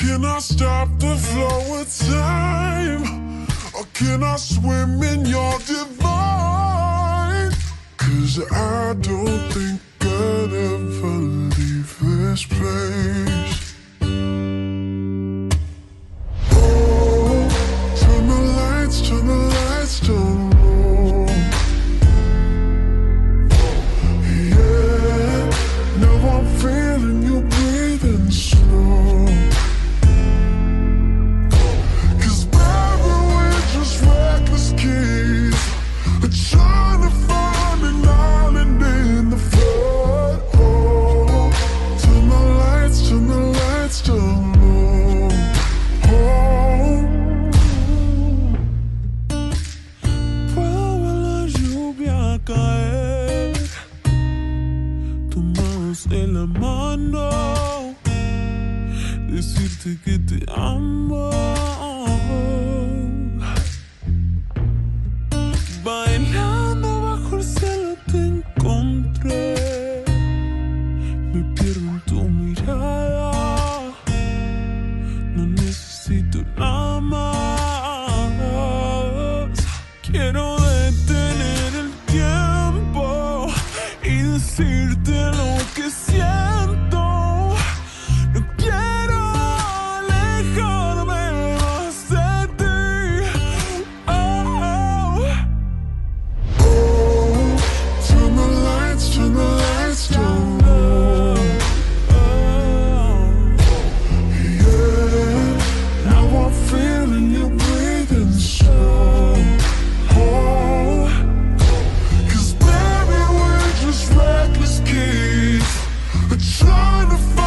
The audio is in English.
Can I stop the flow of time? Or can I swim in your divine? 'Cause I don't think I'd ever leave this place. Oh, turn the lights down low. Yeah, now I'm feeling you breathing slow. 'Cause baby, we're just reckless kids, trying to find an island in the flood. Oh, turn the lights down low. Oh, puedo ver la lluvia caer, tomados de la mano, decirte que te amo. Bailando bajo el cielo te encontré, me pierdo en tu mirada, no necesito nada más. Quiero detener el tiempo y decirte lo que siento. No quiero alejarme más de ti. Oh, oh, turn the lights down low. Yeah, now I'm feeling you breathing slow. Oh, 'cause baby, we're just reckless kids, trying to find